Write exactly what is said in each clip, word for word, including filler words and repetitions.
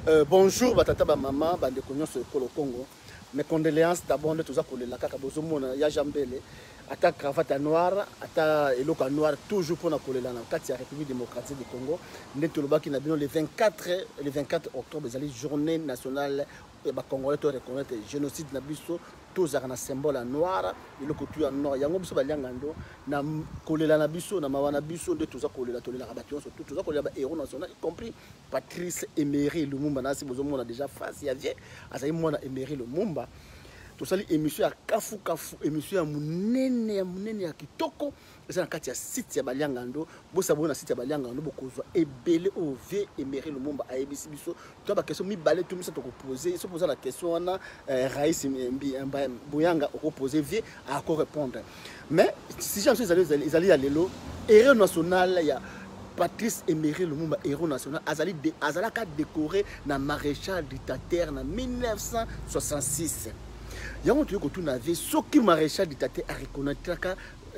Euh, bonjour, batata ba maman, bande konyo sur le Congo. Mes condoléances d'abord de tous à la kaka bozomona ya jambele, ata cravate noire, ata eloka noire toujours pour na kolela na kati ya République démocratique du Congo. Neto lobaki na bino le vingt-quatre le vingt-quatre octobre ezali journée nationale ba Congolais to reconnaître génocide na biso tous na symbole en noir eloko tu en noir yango biso balianga ndo na kolela na biso na mawana biso de tous à kolela tolela kabati surtout tous à kolela ba héros national y compris Patrice Emery Lumumba na si bozomona déjà face ya vie azali mwana Emery Lumumba. Tosali émission ya kafu kafu émission ya munene ya munene ya kitoko eza na kati ya site ya balianga ndo bosa bona site ya balianga ndo bokozwa ebele o vie Emery Lumumba a ebisi biso to ba question mi balé tout ça to poser se poser la question na Raïs Boyanga o poser vie à quoi répondre mais si j'ai ils allaient à l'élo héros national ya Patrice Emery Lumumba héros national azali de azalaka décoré na maréchal dictateur na mille neuf cent soixante-six. Yango tu ko avait ce qui maréchal dictateur a reconnaître ka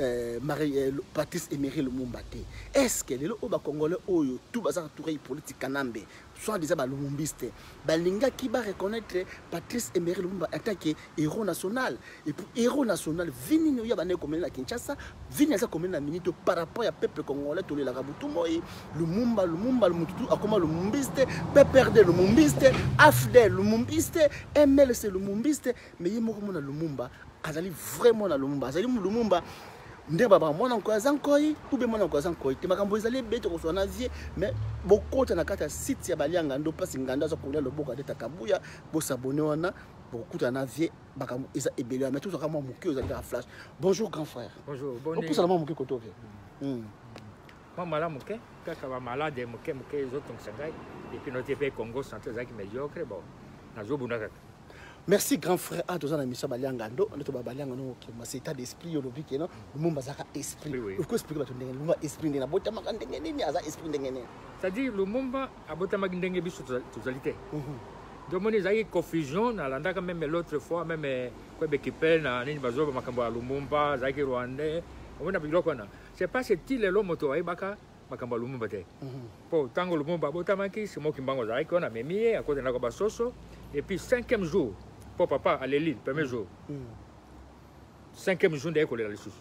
Patrice Emery Lumumba. Est-ce que les oba congolais oyo tout bazar touré politique kanambe soit déjà ba lumumbiste balinga qui va reconnaître Patrice Emery Lumumba en tant que héros national et pour héros national vini no ya bane comme na Kinshasa vini za comme na minute par rapport à peuple congolais to le la kabutu moi Lumumba Lumumba Lumutu akoma lumumbiste pe perdre lumumbiste afde lumumbiste M L C lumumbiste mais yemo comme na Lumumba azali vraiment na Lumumba azali Lumumba ndé baba mwana ko azankoyi ube mwana ko azankoyi te makambo ezali beto ko sona vie mais bokota na kata site ya balianga ndo pasi nganda zo kolela loboka de takabuya bo s'abonner wana bokota na vie makambo eza ebelé mais tout ça comme moki ozali ka flash. Bonjour grand frère. Bonjour bonne nuit. Pour ça moki ko tove hmm moi mala moke kaka ba malade moke moke zo tong sangai et puis notre pays Congo centre zaki médiocre bon nazo bunaka. Merci grand frère à tous en émission balianga ndo ndo to balianga no ki ma état d'esprit yolobi ke no Lumumba zaka esprit of course explique ba to ndenge Lumumba esprit ndenge na bota makande ndenge nini aza esprit ndenge nini c'est-à-dire Lumumba abota makindenge biso tozalité donc mon ezaki confusion na landaka même l'autre fois même quoi bekipel na nini bazoba makambo ya Lumumba zaki rwandais on a biloko na c'est pas ce style lo moto aibaka makambo ya Lumumba te po tango Lumumba abota maki c'est moi qui mbango zaki on a memie à côté na ko basoso et puis cinquième jour pour papa à l'élite, premier jour. Mm. Cinquième jour d'école là dessus.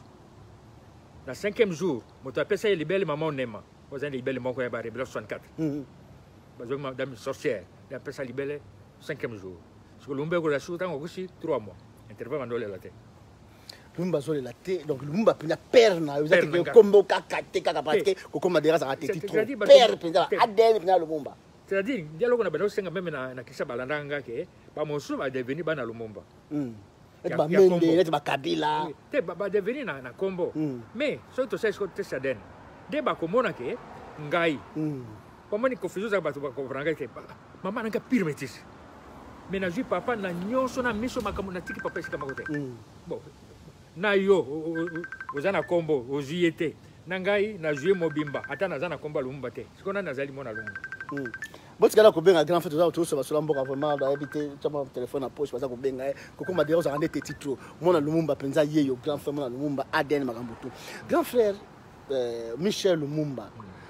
Le cinquième jour, mon appelle ça les belles mamans Nema. Vous avez les belles mamans qui ont barré soixante-quatre. Parce que madame sorcière, il appelle ça les belles cinquième jour. Parce que l'umbe la chute en aussi trois mois. Intervalle dans la tête. Lumumba zole la tête donc Lumumba pina perna vous êtes que combo kakate kakapatke ko comme dera ça a été trop père pina adem pina Lumumba. C'est-à-dire dialogue na bano senga même na na kisa balandanga ke ba mosu ba devenir bana Lumumba mm et ba mende et ba kabila te ba devenir na na kombo mais so to sai ko te saden de ba ko mona ke ngai mm ko moni ko fizu za ba to ko franga ke mama nanga pire métis mais na ju papa na nyonso na miso makamu na tiki papa sika makote bon na yo ozana kombo oziete na ngai na jouer mobimba ata na zana komba Lumumba te sikona na zali mona Lumumba mm bon tu as bien un grand frère tout ça sur l'amboka vraiment da habiter tu as téléphone en poche parce que benga koko ma derose rendre petit trop mona Lumumba penza yeyo grand frère mona Lumumba Aden makambutu grand frère euh, Michel Lumumba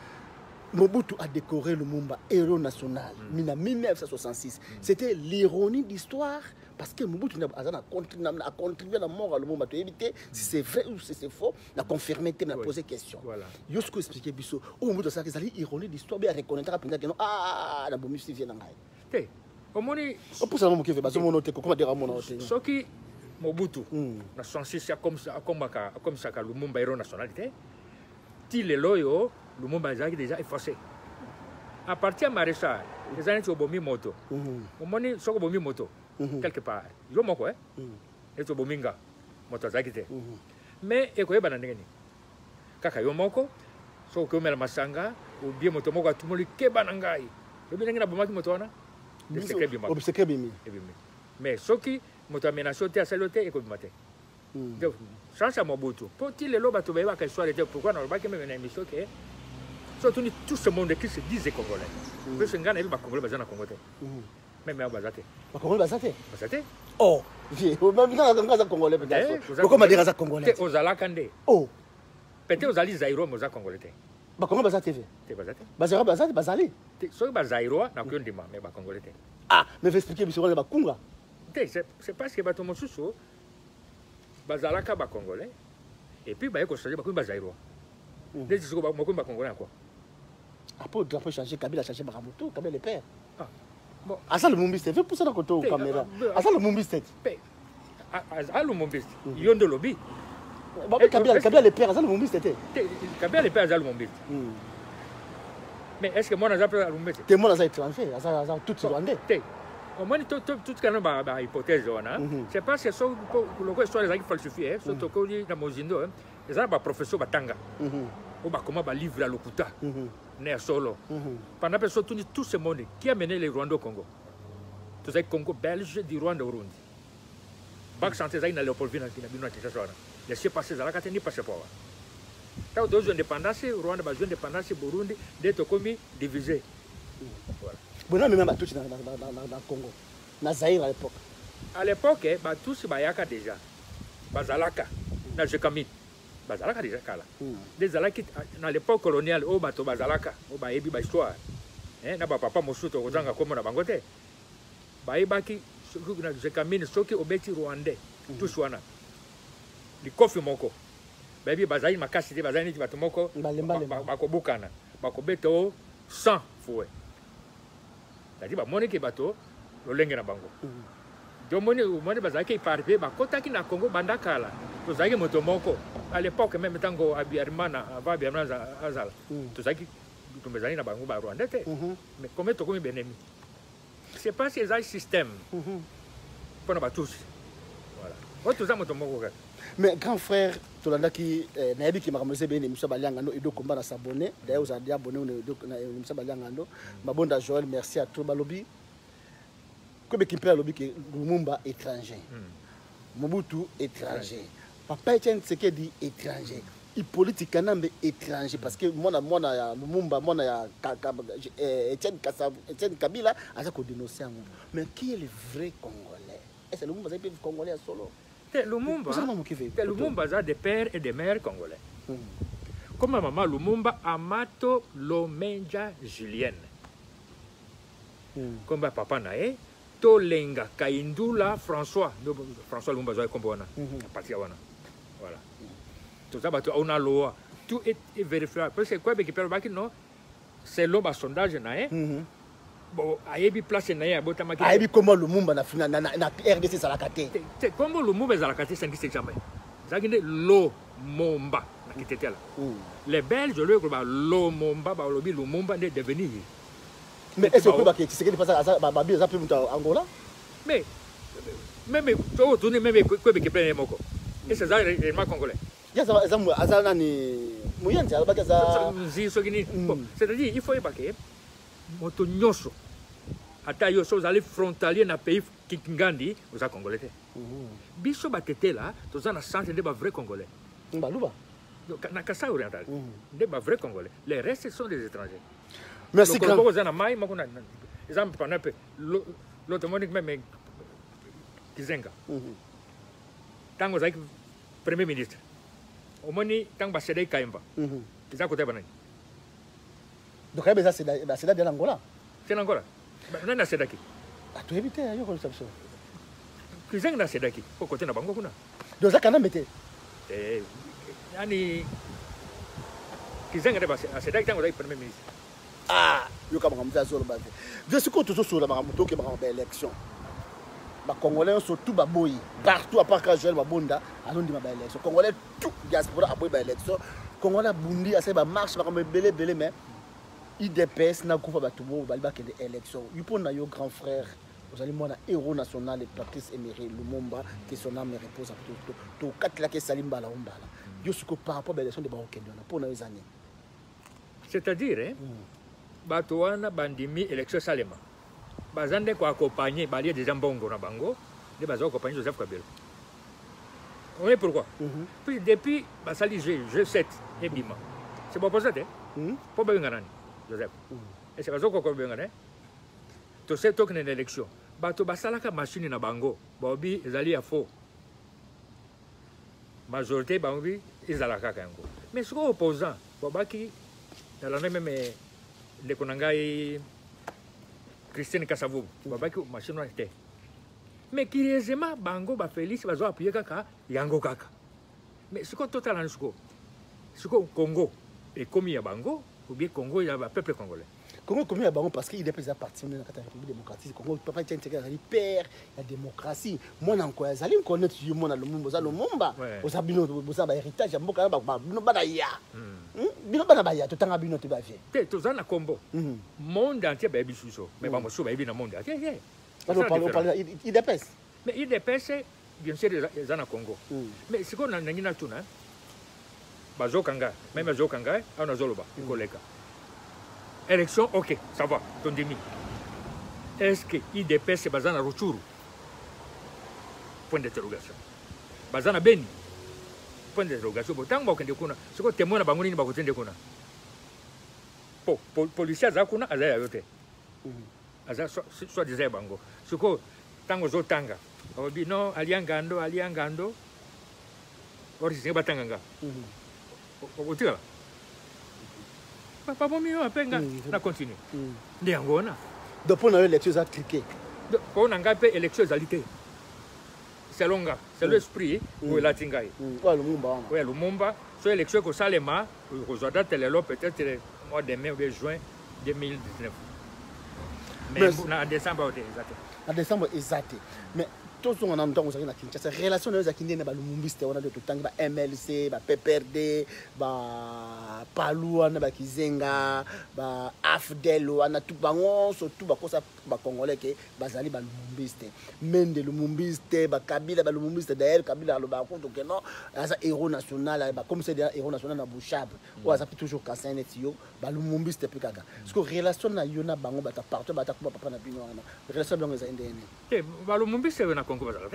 Mobutu a décoré Lumumba héros national mm. en mille neuf cent soixante-six mm. c'était l'ironie d'histoire parce que Mobutu a contribué a contribué à la mort à Lumumba to éviter si c'est vrai ou si c'est faux la confirmer la poser question voilà yosko expliquer biso o Mobutu ça que c'est l'ironie d'histoire bien reconnaître après que non ah la bombe si vient ngai té o moni o pour ça mo ke bazo mono te ko comment dire mono te soki Mobutu na soixante-six comme ça comme ça comme ça ka Lumumba héros nationalité ti le loyo Lumumba zaki déjà effacé à partir de maréchal les années au bomi moto o moni soko bomi moto quelque part yo moko eh et to bominga moto zaki te mais e ko yebana ndenge ni kaka yo moko so ko mela masanga ou bien moto moko atumuli kebana ngai yo bi ndenge na bomaki moto wana de secret bi mako secret bi mi mais soki moto amenace te asalote e ko bimate donc chance à Mobutu pour ti le loba to ba ka histoire était pourquoi na ba ke même na émission que surtout tout ce monde qui se disait congolais parce que ngana e ba congolais bazana congolais même à Bazate. Ba Congolais Bazate. Bazate. Oh, j'ai même dans la Gaza congolais peut-être. Comment dire ça congolais? Te ozala kande. Oh. Peut-être ozali Zairo moza congolais. bakongo baza te ve te baza te bazara baza te bazali soki bazairwa nakoki ondima me bakongole te ah mais va expliquer biso wana bakunga te c'est parce que bato mosusu bazalaka bakongole et puis baye kochange bakomi bazairwa neti siko mokomi bakongole ya quoi après drapeau changer Kabila changer makambo tout Kabila le père ah bon asa le mumbiste veut pousser na koto caméra asa le mumbiste asa le mumbiste yondo lobi Bah, Kabila, Kabila le père, ça le mumbiste était. Kabila le père, ça le mumbiste. Mais est-ce que moi, je n'ai le mumbiste? T'es moi, ça étranger, ça tout rwandais. Au moins, tout ce qu'on a une hypothèse, c'est parce que le cas soit les gens falsifiés, surtout quand il y a Mozindo, les gens professeur Batanga, ou comment livre à l'Okuta, né solo. Pendant que tout ce monde qui a mené les Rwandais au Congo, tout ce Congo belge du Rwanda au Burundi. Bac santé, ça il a Léopoldville qui n'a pas été ça. Les chefs passés à la carte ni passé pas. Quand deux indépendances, Rwanda a indépendance, Burundi, d'être commis divisé. Voilà. Bon, même à tous dans le Congo, dans Zaïre à l'époque. À l'époque, tous bayaka déjà. Bazalaka, na Jekami. Bazalaka déjà kala. Des Zalaki à l'époque coloniale, au bateau Bazalaka, au baébi ba histoire. Hein, na papa mosuto kozanga comme na bangote. Baébaki, na Jekami, soki obeti rwandais, tous wana. Li kofi moko baby bazali makasi te bazali neti bato moko bakobukana bakobeta o cent fois c'est-à-dire bamoni ke bato lolenge na bango domoni omoni bazalaki éparpillé bakotaki na Congo banda kala tozalaki moto moko à l'époque même ntango Habyarimana avant Habyarimana azala tozalaki tomezali na bango ba Rwanda te mais comme tokomi benemi c'est pas ces système mpona batusi voilà oyo toza moto moko kaka. Mais grand frère, tu l'as dit que Naïbi qui m'a ramené bien émission Baliangano et donc combat à s'abonner. D'ailleurs, vous avez abonné à l'émission Baliangano. Ma bonne Joël, merci à tout Balobi. Comme qui perd Lobi que Lumumba étranger, Mobutu étranger, Papa Etienne Tshisekedi dit étranger, Hippolyte Kanambe étranger parce que moi moi na Lumumba moi na Etienne Etienne Kabila a ça qu'on dénonce. Mais qui est le vrai Congolais? Est-ce que Lumumba est Congolais solo? Lumumba, Lumumba a des pères et des mères congolais. Mm. Comme ma maman Lumumba, Amato Lomenja Julienne. Mm. Comme ma papa Nae, Tolenga Kaindula François. François Lumumba Zoé Kombona. Parti Voilà. Tout ça, on a loi. Tout est vérifiable. Parce que quoi, non, c'est l'homme à sondage Nae. Bon, ayebi place na ya botamaki ayebi comment Lumumba na na na R D C salakate te comment Lumumba salakate cinq six jamais zakinde lo momba na kitetela les Belges le ba lo momba ba lobi Lumumba est devenu mais est-ce que ba que c'est que passa ba ba bi za pu Angola mais même to tourner même ko be ke plein moko et c'est ça les ma congolais ya ça ça ça nani muyanza ba ka za zi so gini c'est-à-dire il faut ébaquer moto nyonso ata yo so zali frontalier na pays kingandi oza congolais te biso batete là toza na centre de ba vrai congolais baluba na Kasai oriental de ba vrai congolais les restes sont des étrangers merci grand ko za na mai mako na exemple pendant peu l'autre monique même Kizenga tango za premier ministre omoni tango ba Sedei Kaimba kiza ko te banani. Donc, il y a c'est là de l'Angola. C'est l'Angola. Non, c'est là qui. Ah, tu évites, il y a une conception. Tu sais que c'est là qui. Au côté de Bango. Donc, ça, quand même, était. Eh, yani. Tu sais que c'est là qui est le premier ministre. Ah, il y a un peu de choses. Je suis toujours sur la Maramoto qui a une élection. Les Congolais sont tous baboui. Partout, à part Joël Babonda, allons dire ma élection. Les Congolais, tout diaspora a pris l'élection. Les Congolais, Bundi, assez marche, mais belé, belé, mais. I D P S n'a pas de l'élection. Il y a un grand frère, vous allez voir un héros national, Patrice Emery Lumumba, qui son âme repose à tout. Tout quatre là qui salim bala umbala. Yo suko par rapport à l'élection de Baroque pour les années. C'est-à-dire, hein, Batouana bandimi élection salema. Bazande ko accompagner balier des jambongo na bango, de bazo accompagner Joseph Kabila. On est pourquoi? Puis depuis basali G sept et Bima. C'est pas pour ça, hein? Pour bien gagner. Joseph. Et c'est parce que bien gagné. Tu sais que une élection. Bato basalaka machine na bango. Bobi ezali a faux. Majorité bango ezalaka kango. Mais ce opposant, bobaki nalanda meme ndeko na ngai Christine Kasavubu babaki machine wana te mais curieusement bango ba Félix bazo appuyer kaka yango kaka mais siko total siko siko Congo et comme ya bango ou bien Congo ya ba peuple congolais Congo comme ya bango parce qu'il est déjà parti dans la République démocratique Congo papa tient intérêt à père la démocratie moi encore azali connaître yo mona lumumba za lumumba osabino bosa ba héritage mboka ba bino bana ya bino bana ba ya totanga bino te ba vie te tozana kombo monde entier ba bisuso mais ba moso ba bina monde entier on parle on parle il dépasse mais il dépasse bien sûr za na Congo mais siko na ngina tuna bazokanga même bazokanga ana zoloba ikoleka élection ok ça va ton demi est-ce que il dépasse bazana Ruchuru point d'interrogation bazana Beni point d'interrogation botango bakende kuna siko temona bango nini bakotende kuna po policier za kuna azaya yote aza soit disait bango siko tango zotanga obi no aliangando aliangando ori singa batanga otira papa bon mieux apenga na continue ndi angona donc pour les élections à cliquer pour on ngape élections alité c'est longa c'est l'esprit ou la tingai ouais lumumba ouais lumumba so élection ko salema ko zoda telelo peut-être le mois de mai ou de juin deux mille dix-neuf mais en décembre exact en décembre exact mais tous on a entendu ça na Kinshasa relation les akindi na ba lumumbiste on a de tout temps ba M L C ba P P R D ba Palou na ba Kizenga ba Afdel on a tout bango surtout ba kosa ba congolais ke bazali ba lumumbiste mende lumumbiste ba Kabila ba lumumbiste d'ailleurs Kabila lo ba ko to que non ça héros national ba comme c'est des héros national na Bouchab ou ça toujours Kassin netio ba lumumbiste pe kaka parce que relation na yona bango ba ta partout ba ta ko papa na bino na relation bango za ndene te ba lumumbiste na Congo bazalate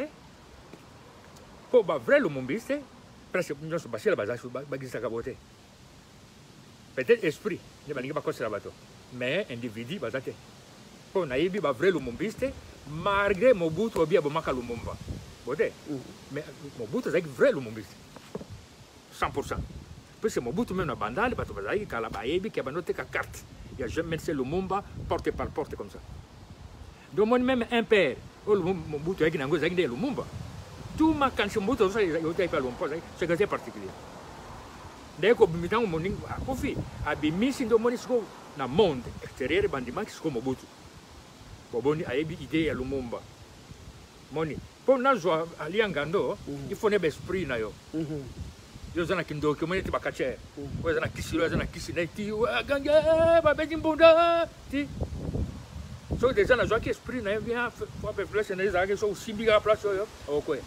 po ba vrai lumumbiste presque nous sommes passés la base ba gisa kabote peut-être esprit ne ba lingi ba kosela bato mais individu bazate po na yibi ba vrai lumumbiste malgré Mobutu obi abomaka Lumumba bote mais Mobutu c'est vrai lumumbiste cent pour cent parce que Mobutu même na bandale bato bazali kala ba yibi ke banote ka carte il y a jamais c'est Lumumba porte par porte comme ça donc même un père Mobutu avec Nango Zagde Lumumba. Tout ma canche Mobutu ça il y a pas longtemps c'est que c'est particulier. Dès que bimitang morning a kofi a bimisi ndo moni sko na monde extérieur bandima qui sko Mobutu. Boboni a yebi idée ya Lumumba. Moni pour na zo ali ngando il faut ne esprit na yo. Yo zana kindo ke moni ti bakache. Yo zana kisiro zana kisine ti gange ba bejimbunda ti so des gens qui esprit na bien faut pas flash na za que so simbiga place yo okwe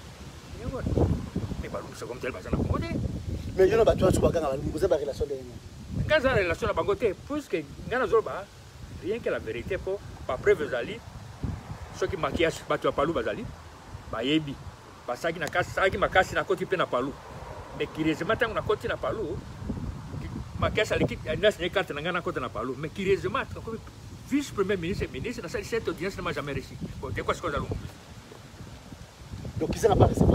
mais ba c'est comme tel bazana komode mais yo na ba toi subaka na ba ba relation de quand ça relation na bangote puisque ngana zoba rien que la vérité pour pas preuve zali ceux qui maquillage ba tu palu bazali ba yebi ba saki na kasi saki makasi na koti pe na palu mais curieusement tant na koti na palu maquillage l'équipe na signé carte na ngana koti na palu mais curieusement vice-premier ministre et ministre, dans cette audience, ne m'a jamais réussi. Bon, c'est quoi ce qu'on a dit? Donc, qui n'a pas réussi?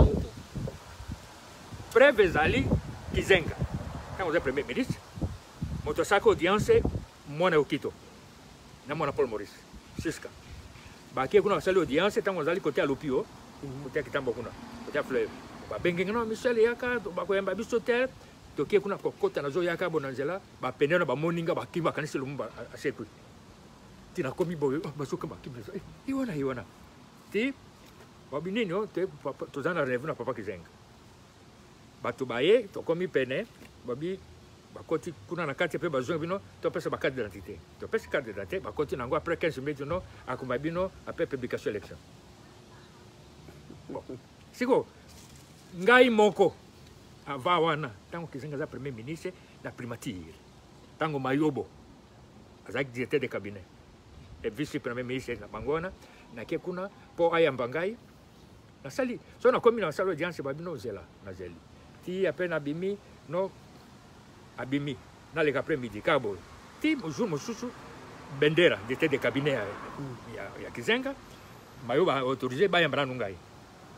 Preuve Zali, Kizenga. Quand vous êtes premier ministre, mon sac audience, moi, je suis au na mon Paul Maurice. C'est ce cas. Bah, qui est qu'on a salle audience, quand vous allez côté à l'opio, côté à Kitambokuna, côté à Fleuve. Bah, Bengenga, Michel Yaka, bah, quoi, un babis hotel, donc qui est qu'on a côté à Nazo Yaka, Bonanzela, bah, Penena, bah, Moninga, bah, qui va cancer le monde à cette rue. Tina komi boyo basuka makimbe iwana iwana ti babini no te papa tozana revu na papa Kizenga bato baye to komi pene babi bakoti kuna na kati pe bazonga bino to pesa ba carte d'identité to pesa carte d'identité bakoti nango après quinze minutes no akuma bino après publication élection bon siko ngai moko ava wana tango Kizenga za premier ministre na primature tango Mayobo azaki directeur de cabinet et vice-premier ministre na bangona na ke kuna po ayambangai na sali so na komi na salo audience babino zela na zeli ti apena bimi no abimi na le après midi kabo ti jour mosusu bendera de tête de cabinet ya ya Kizenga mayo ba autorisé ba yambana ngai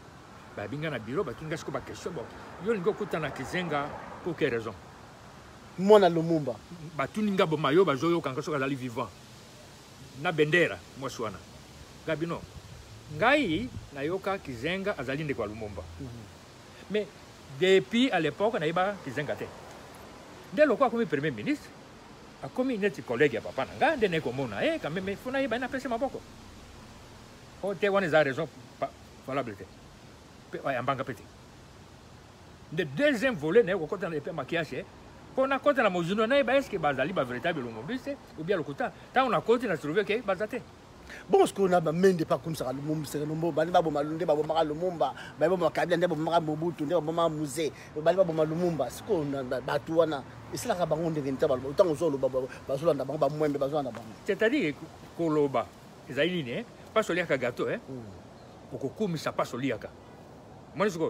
ba binga na bureau ba kinga sko ba question bon yo ngo kutana Kizenga pour quelle raison mwana Lumumba batuni nga bo mayo bazoyo kanga soka zali vivant na bendera mwasi wana gabino ngai nayoka Kizenga azali ndeko ya Lumumba mais depuis à l'époque nayiba Kizenga te nde loko akomi premier ministre akomi neti collègue ya papa nanga nde nekomona eh quand même funa yiba na pese maboko o te wana za raison valable te pe ayambanga pete le deuxième volet n'est pas quand on est pas maquillage pour na côté la mojuno na ba est-ce que bazali ba véritable Lumumbiste ou bien le kota tant on a côté na trouver que bazate bon ce qu'on a mende pas comme ça Lumumba c'est Lumumba bali ba boma lunde ba boma Lumumba ba boma kabila nde boma Mobutu nde boma musée bali ba boma Lumumba ce qu'on a batu wana isla ka bango nde nta ba tant ozolo ba ba zolo nda bango ba mwembe ba zolo nda bango c'est-à-dire koloba ezali ne pas solia ka gâteau hein okokumisa pas soliaka moi ce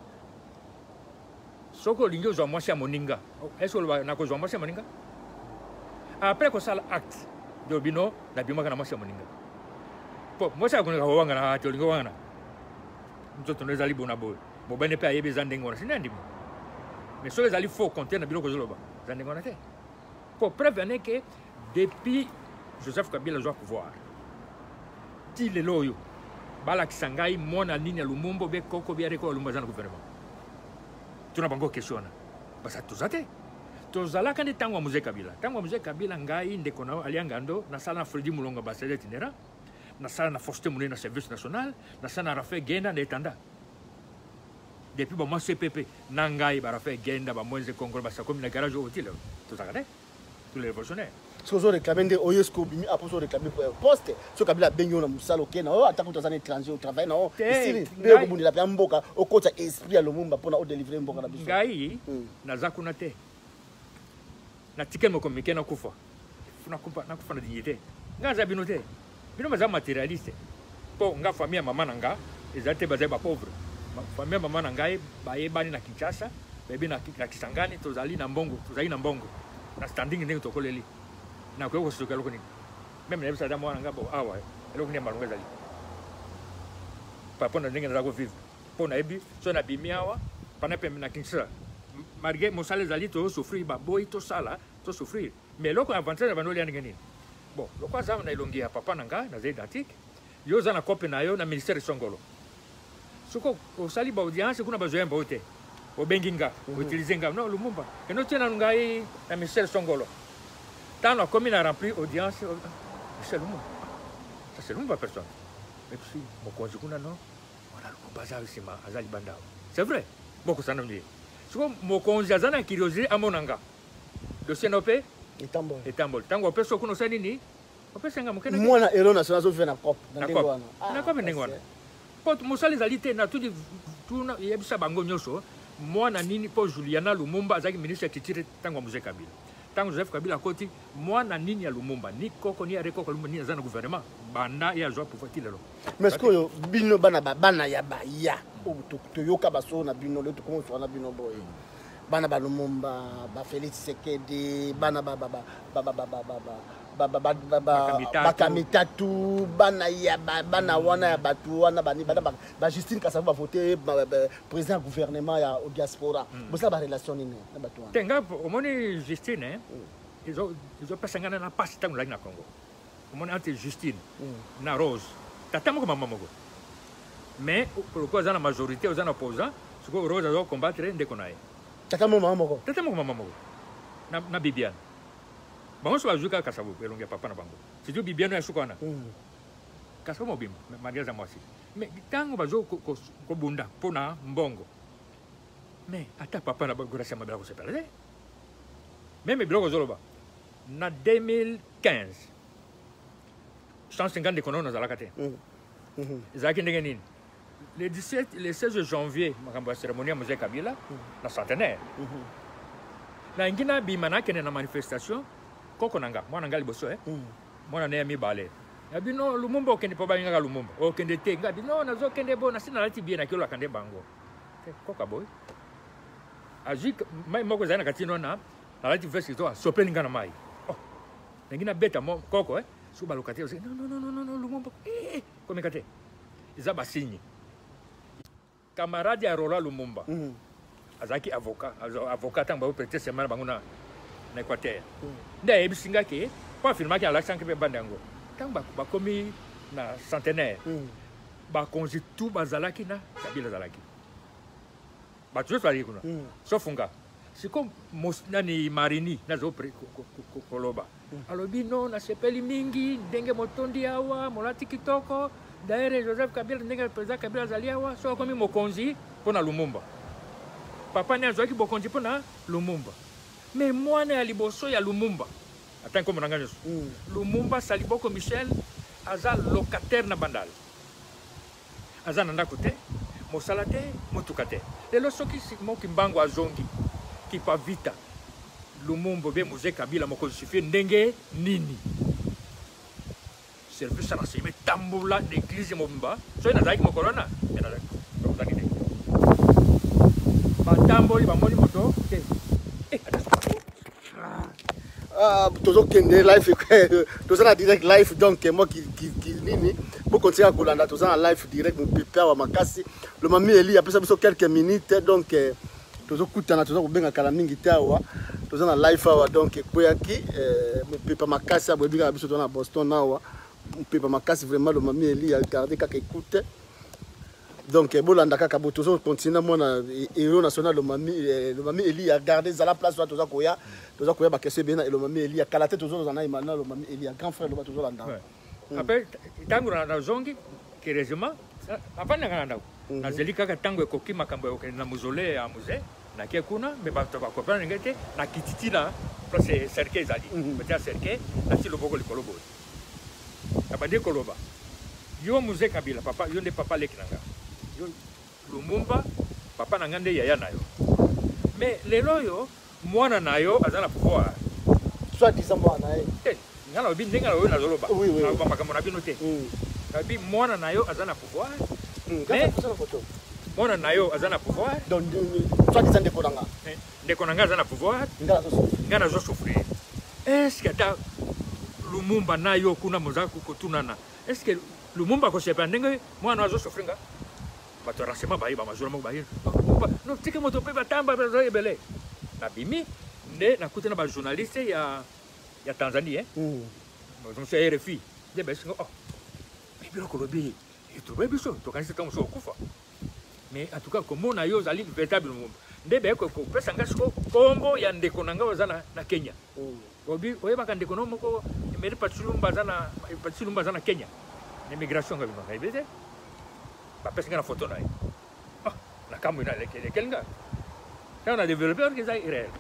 soko lingi ozwa mwasi ya moninga est-ce que nakozwa mwasi ya moninga après kosala acte de bino na bimaka na mwasi ya moninga po mwasi akonika kowanga na ati olingi owanga na nzoto no ezali bona boye mobene mpe ayebi eza ndenge wana sinandimo mais soki ezali faux compter na biloko ozoloba eza ndenge wana te po preuve ane ke depuis Joseph Kabila azwa pouvoir ti lelo oyo balakisa ngai mwana nini ya Lumumba be koko be areko ya Lumumba aza na gouvernement tuna bango question na basa tuzate tozalaka nde tango ya Mzee Kabila tango ya Mzee Kabila ngai ndeko na alianga ndo nasala na Fredi Mulonga basede tinera nasala na Faustin Munene na service national nasala na Rafael Genda na Etanda depuis ba moi C P P na ngai ba Rafael Genda ba Moise Kongolo basa comme na garage utile tozakate tous les révolutionnaires ce que réclamé de Oyesco bimi après so réclamé pour poste so Kabila benyo na musalo kena o atako tozana étranger au travail na o ici be ko bundila pa mboka o kota esprit ya Lumumba pona o délivrer mboka na biso ngai naza kuna te na ticket mo komike na kufa funa kufa na kufa na dignité nga za bino te bino baza matérialiste po nga famille mama nanga ezate baza ba pauvre famille mama nanga ba yebani na Kinshasa bebi na Kisangani tozali na mbongo tozali na mbongo na standing ndenge tokoleli na kwa ko soka loko ni même na bisa mwana ngabo awa eloko ni malunga zali papa na ndenge na ko vivre pona ebi so na bimiawa pana pe na Kinshasa malgré mo sale zali to souffrir ba boy to sala to souffrir mais loko avantage ba no li ngeni bon loko za na ilongi ya papa nanga na zai datique yo za na kope na yo na ministère Songolo suko o sali ba audience kuna ba zoemba ote o benginga o utilizenga no Lumumba et no tena ngai na ministère Songolo tant la commune a rempli audience c'est Lumumba ça c'est Lumumba personne mais puis mon conjoint non on a le bazar ici ma azali banda c'est vrai beaucoup ça non dit suko mon conjoint azana curiosité amonanga dossier nopé etambol etambol tango peso kuno sani ni opesenga mukena mwana ero national zo na cop na ndenge wana na cop ndenge wana pot musali zalite na tudi tuna yebisa bango nyoso mwana nini po Juliana Lumumba azaki ministre kitire tango Mzee Kabila tango Joseph Kabila koti mwana nini ya Lumumba ni koko ni areko ko Lumumba ni azana gouvernement banda ya zo pouvoir tilelo mais ce que bino bana bana ya ba ya to yoka baso na bino le to komo so na bino boy bana ba Lumumba ba Félix Tshisekedi bana ba ba ba ba ba ba ba bakamitatu bana ya bana wana ya batu wana bani bana ba Justine Kasavu ba voter président gouvernement ya au diaspora bosa ba relation ni na batu wana tenga omoni Justine ils ont ils ont passé ngana na passe tangu la na Congo omoni ante Justine na Rose tata moko mama moko mais pourquoi za na majorité aux en opposant ce que Rose a combattre ndeko naye tata mama moko tata moko mama moko na na Bibiane bango so ajuka Kasavu elonge papa na bango c'est du Bibiane ya sukana Kasavu mobimba maria za mwasi mais tango bazo ko ko bunda pona mbongo mais ata papa na bango rasema bela ko sepela même biloko zoloba na deux mille quinze cent cinquante de kono na zalaka te zaki ndenge nini le dix-sept le seize janvier makambo ya cérémonie ya Mzee Kabila na centenaire na ngina bimana kene na manifestation koko nanga mwana ngali boso eh mwana ne mi bale abi no Lumumba okende po ba ngaka Lumumba okende te ngabi no nazo kende bo na sina lati bien na kilo akande bango koka boy ajik mai moko zana katino na na lati vesti to sopeli ngana mai oh ngina beta mo koko eh suba lokate no no no no no Lumumba eh comme kate iza basinyi camarade ya Rola Lumumba azaki avocat avocat tango ba prêter semaine bango na na Équateur. Nde ebisinga ke pas filma ki ala sanke be bandango. Tant ba ba komi na centenaire. Ba konzi tout bazalaki na Kabila zalaki. Ba tu fali kuna. Sofunga. C'est comme nani marini na zo koloba. Alobi no na sepeli mingi ndenge motondi awa molati kitoko. D'ailleurs Joseph Kabila ndenge président Kabila zali awa so komi mokonzi pona Lumumba. Papa ne azwaki bokonzi pona Lumumba. Mais moi ne aliboso ya Lumumba. Attends comme nanga nyoso. Lumumba saliboko Michel aza locataire na bandal. Aza nanda kote mosala te motuka te. Lelo soki moki mbango azongi ki pa vita Lumumba be Mzee Kabila moko suffit ndenge nini. Service na sime tambula l'église mobimba. So ina zaiki mokorona ina zaiki te. Ba tamboli ba moni moto te. Eh ah toujours kende live toujours en direct live donc moi qui qui qui nini pour continuer à Kolanda toujours en live direct mon pépère wa makasi le mami Eli après ça quelques minutes donc toujours kutana toujours kubenga kala mingi tawa toujours en live wa donc koyaki mon pépère makasi abobinga biso na Boston nawa mon pépère makasi vraiment le mami Eli a gardé kaka écoute donc bolanda kaka bo toujours continuer mona héros national le mami le mami Eli a gardé za la place wa toujours koya toujours koya ba question bien et le mami Eli a kalaté toujours dans na le mami Eli a grand frère le ba toujours landa après tangu na zongi kirezima apa na kana ndako na zelika ka tangu ekoki makambo ya na muzole ya muze na ke kuna me ba to ba ko prendre ngete na kititi na place cercle zali peut-être cercle na ti loboko likolobo abade koloba yo Mzee Kabila papa yo nde papa lekinanga yo Lumumba papa na ngande yaya nayo mais lelo yo mwana nayo azana pouvoir soit disant mwana eh ngala obi ndengala yo na zoloba na ba makambo na bino te kabi mwana nayo azana pouvoir mais mwana nayo azana pouvoir donc soit disant de konanga de konanga azana pouvoir ngala zo ngana zo souffrir est-ce que ta Lumumba nayo kuna mozaku kotunana est-ce que Lumumba ko sepa ndenge mwana azo souffrir nga bato rasema bayi ba mazura mo bayi no tike moto pe batamba bazo ebele na bimi nde na kutena ba journaliste ya ya Tanzanie hein donc c'est R F I de besingo oh mais biro ko lobi et to bebi so to kanisa kama so kufa mais en tout cas comme on a yo zali véritable Lumumba nde be ko ko pesa ngasko kombo ya ndeko nanga wazana na Kenya obi oyeba ka ndeko no moko meri patsulumba zana patsulumba zana Kenya l'immigration nga bino kaibete ba pesa ngana photo nae ah na kamu ina lekele kelinga on a développé que ça irréel.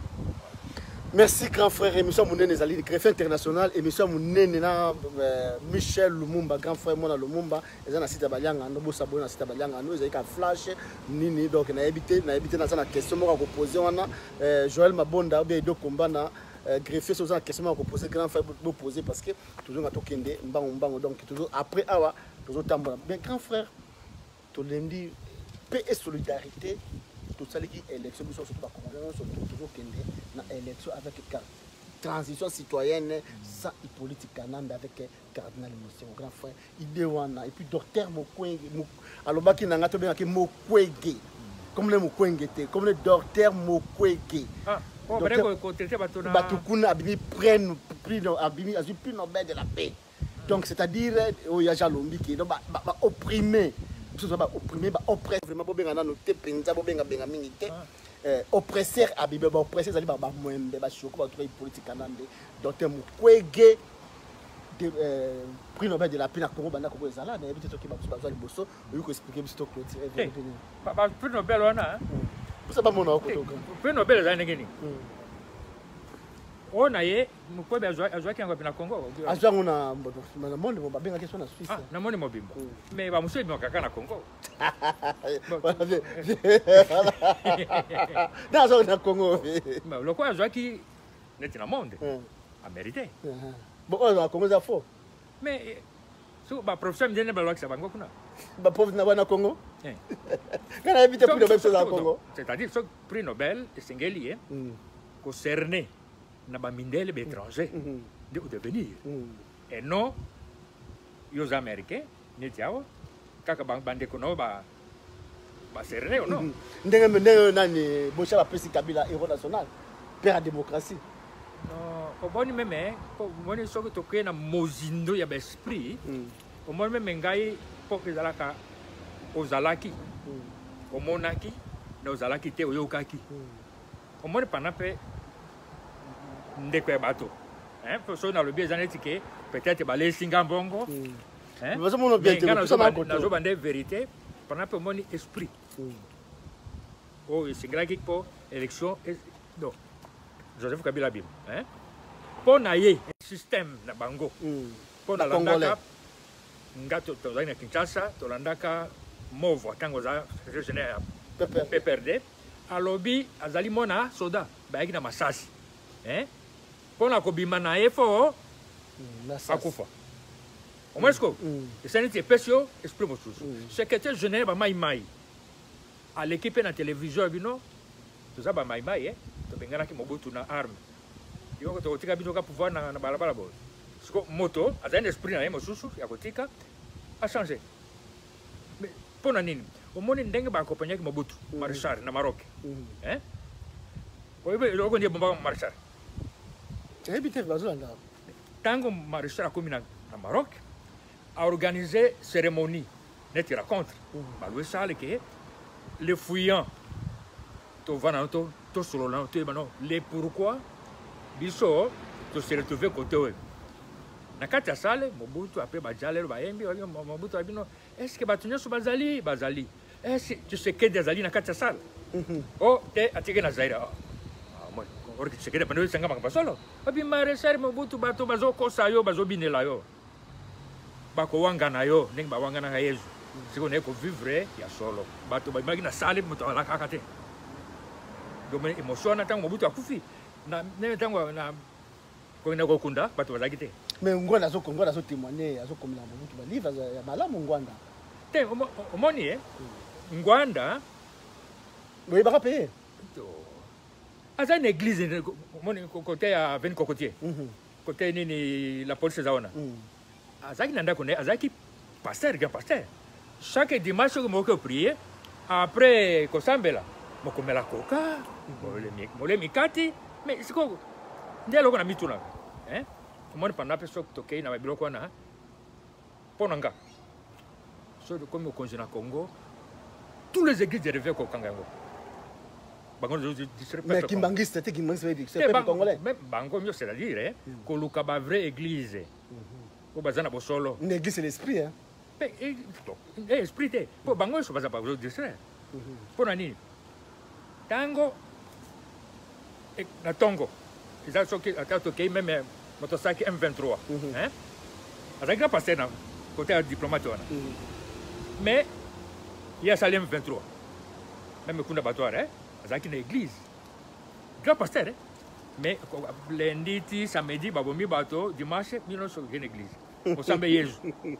Merci grand frère émission Mounene Zali greffier international émission Mounene na Michel Lumumba grand frère mona Lumumba eza na site balianga ndo bosa bona site balianga ndo eza ka flash nini donc na habité na habité na sana question moko ko poser wana Joël Mabonda ou bien do combat na greffier sur ça question moko ko poser grand frère bo poser parce que toujours na tokende mbango mbango donc toujours après awa toujours tambola bien grand frère to lendi paix et solidarité tout ça qui élection surtout pas surtout toujours kende na élection avec transition citoyenne sans politique kananda avec cardinal monsieur grand frère idée wana et puis docteur Mokwenge alobaki nanga to benga ki Mokwege comme le Mokwenge te comme le docteur Mokwege ah bon bref ko traiter bato na bato kuna abimi prenne prix abimi azu prix Nobel de la paix donc c'est-à-dire o ya jalombi ki donc ba opprimé tout ça ba opprimé ba oppressé vraiment bobenga na noté penza bobenga benga mingi te oppresseur abibe ba oppresseur zali ba ba mwembe ba shoko ba truc politique kanande docteur Mukwege de prix Nobel de la paix na Congo banda ko ezala na ebité to ki ba ba liboso oyo ko expliquer biso clôturer ba ba prix Nobel wana pour ça ba mona ko to prix Nobel za ngeni ona ye Mukwege azwa azwa ki yango na Congo azwa ngona na monde ba benga question na Suisse na monde mobimba mais ba muso bimaka kana Congo na zo na Congo mais le quoi azwa ki net na monde a mérité bon on a Congo za faux mais so ba professeur mjene ba lwakisa bango kuna ba pauvre na wana Congo eh kana éviter prix Nobel za Congo c'est-à-dire ce prix Nobel esengeli eh concerné na ba mindele be étranger de devenir et non les américains ni tiawa kaka bande kono ba ba serene ou non ndenge ndenge nani bocha ba pesi Kabila héros national père à démocratie omoni meme omoni soki tokei na mozindo ya baesprit omoni meme ngai mpo ezalaka ozalaki omonaki na ozalaki te oyokaki omoni pana mpe ndeko ya bato soki nalobi eza neti ke peut-être balesi nga mbongo nazoba nde vérité pana mpe omoni esprit oyo esengelaki mpo élection donc Joseph Kabila bim mpo na ye système na bango mpo nalandaka nga tozali na Kinshasa tolandaka movo ntango oza secrétaire général ya P P R D alobi azali mona soda bayaki na masasi mpo na kobima na ye fo akufa omwesko esali neti epesi yo esprit mosusu secrétaire général bamaimai aleki mpe na télévision ya bino toza bamaimai tobenganaki Mobutu na arme yo tokotika bino ka pouvoir na balabala boye siko moto azali na esprit na ye mosusu ya kotika achange mpo na nini omoni ndenge baakompagnaki Mobutu Maréchal na Maroc oyebi eloko ndi ebombaka Maréchal eyebi te bazolanda ntango Maréchal akomi na Maroc aorganize cérémonie neti racontre balwe sale ke les fuyants tovana to tosolola toyeba no les pourquoi biso tose retrouve côté oyo na kati ya sale Mobutu apres bajalelo bayembi Mobutu abino est-ce que bato nyonso bazali bazali est-ce Tshisekedi azali na kati ya sale o te atike na Zaire orki Tshisekedi pano esanga makambo solo obi Maréchal Mobutu bato bazokosa yo bazobinela yo bakowangana yo ndenge bawanganaka Yesu siko naye kovivre ya solo bato babimaki na sale moto alakaka te donc émotion wana ntango Mobutu akufi nene ntango na kokenda kokunda bato bazalaki te mais Ngwanda azokongwanda azotémoigner azokomela Mobutu balivre ya malamu Ngwanda te omoni e Ngwanda boyebaka mpe aza na église omoni kote ya Veni Cocotier kote nini la police eza wana azalaki na ndako ne azalaki pasteur grand pasteur chaque dimanche soki mokoki oprie après kosambela mokomela koka mole mikati mais siko nde eloko na mitunaka omoni panda mpe soki tokei na babiloko wana mpo na nga soki tokomi mokonzi na Congo tous les églises revient kokanga yango mais kimbangiste te kimbangiste c'est peuple congolais bango nyonso c'est-à-dire koluka ba vraie église po baza na bosolo une église c'est l'esprit hein esprit te po bango nyonso baza bazo distraire mpo na nini ntango na ntongo eza soki ata tokei meme moto asalaki M vingt-trois azalaki na paster na kote ya diplomate wana mais ye asali M vingt-trois meme kunda bato wana azalaki na église grand pasteur mais lundi ti samedi babomi bato dimanche bino nyonso okende église osambe Yesu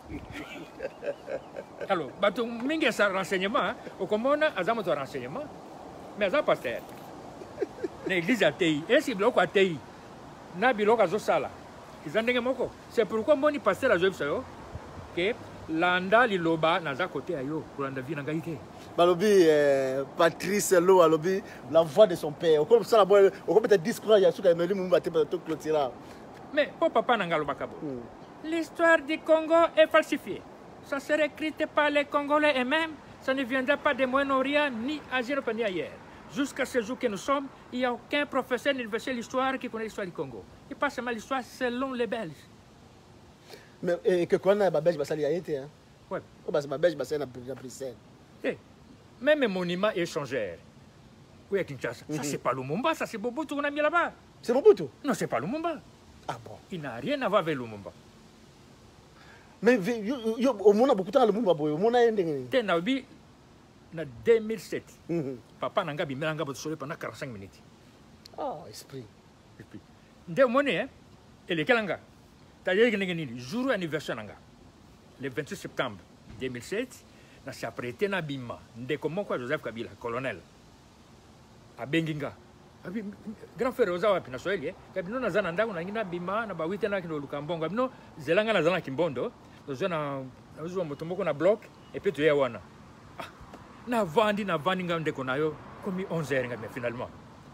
alors bato mingi ya renseignement okomona aza moto ya renseignement mais aza pasteur na église atei esi biloko atei na biloko azosala eza ndenge moko c'est pourquoi mboni pasteur azoyebisa yo ke landa liloba naza kote ya yo kolanda vi na ngai te balobi Patrice Lo alobi la voix de son père okomi sala boye okomi ta discours ya suka emeli mumba te to clôturer mais po papa na ngalo bakabo l'histoire du Congo est falsifiée ça sera écrite par les Congolais eux-mêmes ça ne viendra pas de Moyen-Orient ni Asie ni ailleurs jusqu'à ce jour que nous sommes il n'y a aucun professeur de l'université de l'histoire qui connaît l'histoire du Congo il passe seulement l'histoire selon les Belges mais et que quand on a ba belge basali ayete hein ouais o ba ba belge basali na Bruxelles eh même un monument échangeur oui à Kinshasa ça c'est pas Lumumba ça c'est Mobutu qu'on a mis là-bas c'est Mobutu non c'est pas Lumumba ah bon il n'a rien à voir avec Lumumba mais yo yo au mona beaucoup temps Lumumba boyo mona ndenge te na bi na deux mille sept papa nanga bi melanga botosole pendant quarante-cinq minutes ah esprit esprit nde mone hein et le kalanga c'est-à-dire que nini jour anniversaire nanga le vingt-huit septembre deux mille sept na se apprêté na bima ndeko moko Joseph Kabila colonel abenginga abi grand frère oza wapi na Swahili eh kabino na zana ndango na ngina bima na bawite na kino lukambongo abino zelanga na zana kimbondo ozo na ozo moto moko na bloc et puis tu es wana na vandi na vandi nga ndeko nayo komi onze heures nga finalement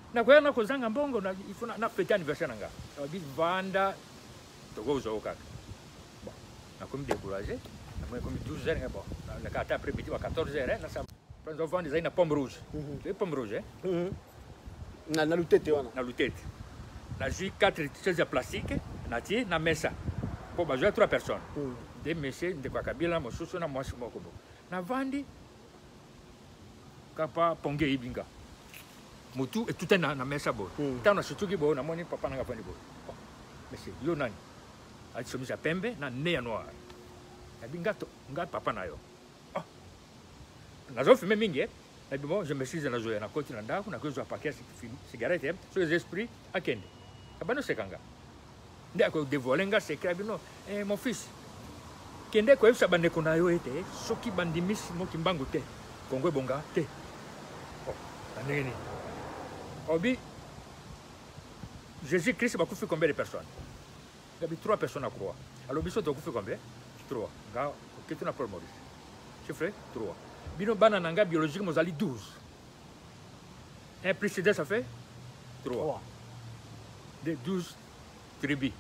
na kwa na kozanga mbongo na il faut na fête anniversaire nanga abi vanda to go zo kaka bon na comme découragé na moi comme douze heures bon na kata après midi à quatorze heures na ça prendre vendre des na pomme rouge les pommes rouges hein na na lutete wana na lutete na jus quatre chaises plastique na ti na mesa pour bajoa trois personnes des messieurs de kwa kabila mosusu na mwasi moko bo na vandi kapa ponge ibinga mutu et tout na na mesa bo tant na sutuki bo na moni papa na ngafani bo monsieur yo nani a chemise pembe na nez ya noir na binga to nga papa na yo ah na zo fumer mingi na bon je me suis na zo na koti na ndako na kozo paquet cigarette sur les esprits akende abano sekanga ndi ako dévoiler nga secret bino eh mon fils kende ko efsa bande ko na yo ete soki bandimisi mo kimbangu te kongwe bonga te oh aneni obi Jésus Christ va couper combien de personnes? Il y a trois personnes à croire. Alors, il faut couper combien? Trois. Qu'est-ce que tu as pour Maurice? Chiffre? Trois. Bino banananga biologique, nous allons douze. Un précédent, ça fait? Trois. De douze tribus.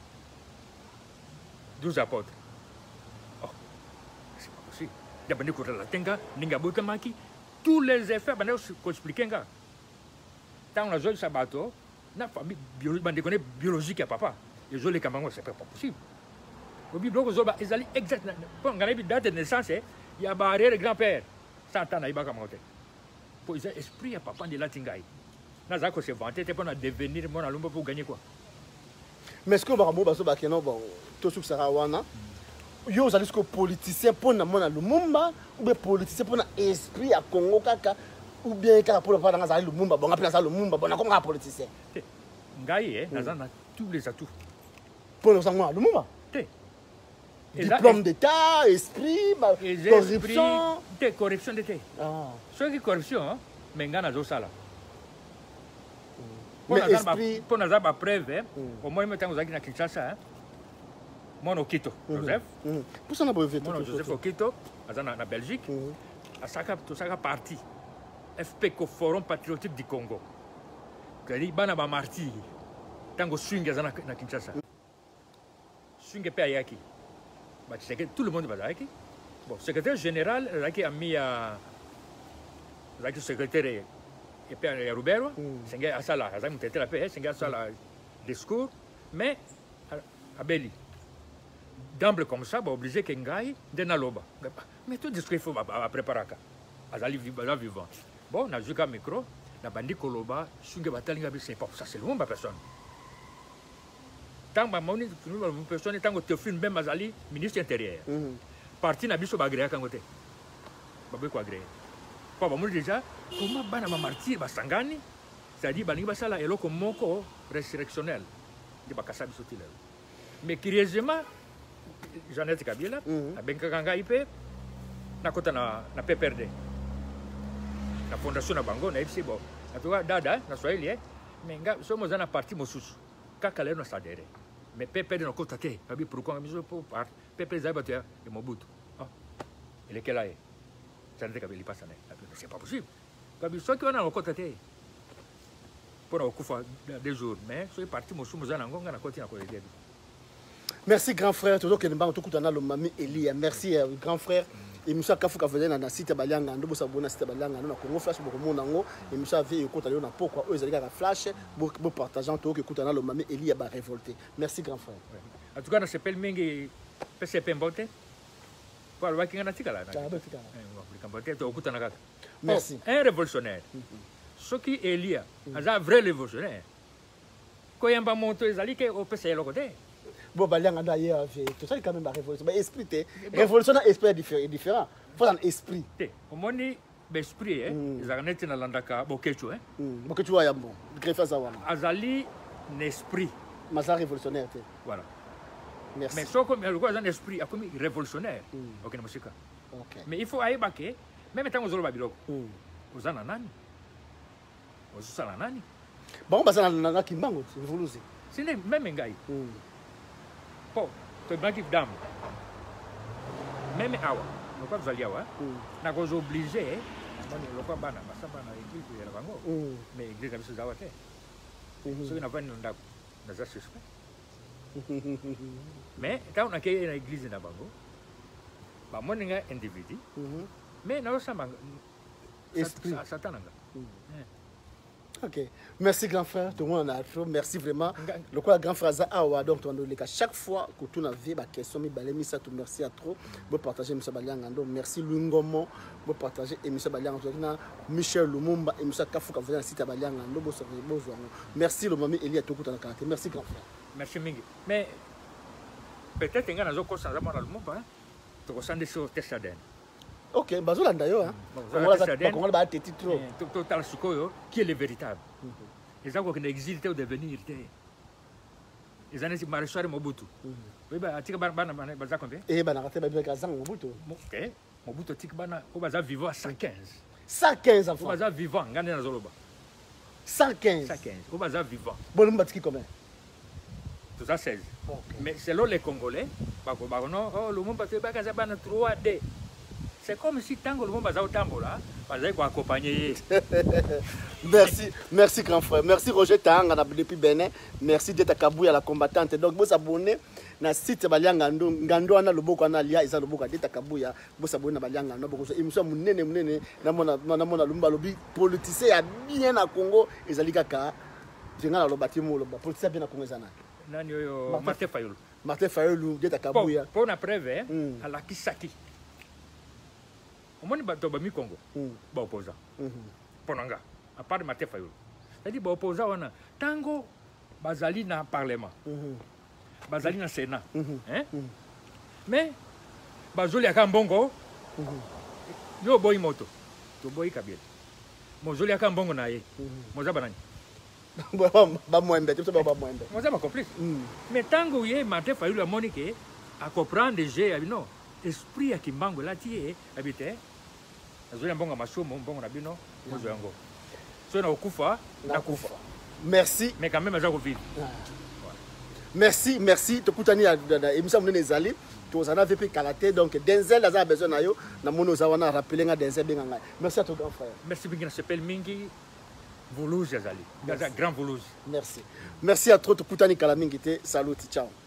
Douze apôtres. Oh, c'est pas possible. Il y a des choses la tenga, ninga maki. Tous les effets, il faut expliquer. Tant on a joué sabato, na famille biologique, biologique à papa. Les autres les camarades, c'est pas possible. Au bible, ils allaient exactement. Pour une date de naissance, il y a un arrière grand-père. Satan n'a pas camarade. Pour les esprits à papa de la tingaï. N'a pas se vanter, c'est pour devenir mon alumba pour gagner quoi. Mais est-ce que vous avez dit que bon, tout ce que ça wana, yo vous allez que politicien pour na mon alumba ou bien politicien pour na esprit à Congo kaka. Ou bien quand pour le faire dans le Lumumba, bon après ça le Lumumba, bon comment un politicien. Ngaïe, nous avons tous les atouts. Pour nous avoir le Lumumba. Diplôme d'État, esprit, corruption. Des corruption d'été. Ah. Ce qui corruption, mais ngana zo sala. Mais esprit. Pour nous avoir preuve, au moins maintenant vous avez na Kinshasa, moi au Quito, Joseph. Pour ça on a brevet. Moi Joseph au Quito, azana na Belgique, à Saka, tout ça parti. F P C O, Forum Patriotique du Congo. Kali bana ba marti. Tango swing za na Kinshasa. Swing pe ayaki. Ba tseke tout le monde va ayaki. Bon, secrétaire général là qui a mis à là qui secrétaire et pe à Rubero, c'est à ça là, ça me tête la paix, c'est à ça là discours, mais à Beli. D'emblée comme ça, ba obligé que ngai de na loba. Mais tout discours il faut préparer ka. Azali vivant. Bon, on a joué un micro, on a bandi Koloba, Sunge Batalinga, c'est pas ça, c'est le monde, ma personne. Tant que ma personne, tant que Théophile Ben Mazali, ministre intérieur. Parti n'a biso bagréa quand côté. Babé quoi agréé. Pas bon, déjà, comment bana ma martyr, basangani, c'est-à-dire bani basala et loko moko résurrectionnel. De bakasa biso tile. Mais curieusement, Jeannette Kabila, a Benkanga Ipe, na kota na na P P R D. La fondation na bango na F C bo na toka dada na Swahili eh mais nga somos na parti mosusu kaka leno sadere mais P P R D no kota te abi pourquoi miso pour part P P R D za batia de Mobutu ah il est quel âge ça ne kabili pas ça c'est pas possible kabi so ki wana no kota te pour okufa des jours mais so parti mosusu na ngonga na koti na ko edebi. Merci grand frère toujours que nous tukutana lo mami Elia merci grand frère. Et monsieur Kafuka venait dans la cité Balianga, nous sommes dans la cité Balianga, nous avons flash pour le monde, et monsieur avait écouté le pourquoi eux allaient flash pour partager tout que écoutant le mami Elia ba révolté. Merci grand frère. En tout cas, on s'appelle Mingi P C P Mbote. Pour le working anatika là. Merci. Un révolutionnaire. Ce qui est Elia, un vrai révolutionnaire. Quand il y a un monto, ils allaient au P C le côté. Bon, Balianga d'ailleurs, tout ça, quand même, la révolution. Mais esprit, révolution, esprit est différent. Il faut un esprit. Au moins, l'esprit, ils ont été dans l'andaka, Bokechu. Bokechu, il y a bon. Greffa Zawana. Azali, l'esprit. Mais ça, révolutionnaire. Voilà. Merci. Mais ce qu'on a un esprit, comme révolutionnaire. Ok, mais il faut aller baquer, même tant aux Olobabilo. Aux Ananani. Aux Salanani. Bon, bah, ça n'a qui manque, révolution. C'est même un gars. Bon, tu es une dame. Même awa, nous sommes allés awa. Nous sommes obligés omoni lokwa bana basamba na église ya bango mais église na biso zawa te soki navandi na ndako naza suspect mais ntango nakei na église na bango bamoni nga individu mais nazosamba satan na nga. Ok, merci grand frère, tout le monde a trop, merci vraiment. Le quoi grand frère ça ah donc tu as chaque fois que tu as vu ma question mi balé mi ça tout merci à trop. Vous partager monsieur Balianga donc merci Lungomo, vous partager et monsieur Balianga na Michel Lumumba et monsieur Kafuka vous allez citer Balianga ndo bosso bozo. Merci le mami Elia tout na karaté. Merci grand frère. Merci mingi. Mais peut-être nga nazo ko sa zamana Lumumba to ko sande so testaden. Ok, bazolanda yo hein. On va teti trop. Total sukoyo qui est le véritable. Les gens qui existent au devenir les années maréchal Mobutu. Oui bah tika bana bana baza combien? Eh bana raté ba Kazang Mobutu. OK. Mobutu tika bana o baza vivant à cent quinze. cent quinze enfants. O baza vivant ngane na zoloba. cent quinze. cent quinze. O baza vivant. Bon numba tiki combien? Tout ça seize. Mais selon les Congolais, ba ko ba non oh le monde parce que ba kaza bana trois D. C'est comme si tango le monde bazao tambola, bazai ko accompagner. Merci, merci grand frère. Merci Roger Tanga depuis Bénin. Merci d'être Kabouya la combattante. Donc vous abonnez na site Balianga Ngando Ngando ana loboko ana lia isa loboko d'être Kabouya. Vous abonnez na Balianga Ngando boko émission munene munene na mona na mona lumba lobi politicien ya bien na Congo ezali kaka tinga lo batimo lo politicien bien na Congo ezana. Nani yo Martin Fayulu. Martin Fayulu d'être Kabouya. Pour na preuve à la Kisaki. Omoni bato ba mi Congo ba opposant ponanga à part Martin Fayulu c'est-à-dire ba opposant wana tango bazali na parlement bazali na sénat hein mais bazoli aka mbongo yo boy moto to boy kabila mozoli aka mbongo na ye moza banani ba moembe tout ba ba moembe moza ba complice mais tango ye Martin Fayulu amoni ke a comprendre déjà non esprit ya kimbango la tie habite merci. Mais quand même, merci, merci. Tu as émission de Nezali. Tu as V P Karaté. Donc, Denzel a besoin de yo. Na mono zawana rappeler nga Denzel benga. Merci à ton grand frère. Merci bien. S'appelle Mingi Voulouz Yazali. Grand Voulouz. Merci. Merci à toi. Tu as Kalamingi. Salut. Ciao.